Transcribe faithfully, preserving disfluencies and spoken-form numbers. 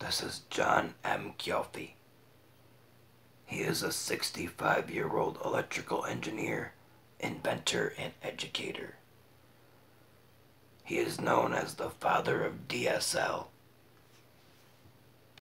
This is John M. Cioffi. He is a sixty-five-year-old electrical engineer, inventor, and educator. He is known as the father of D S L,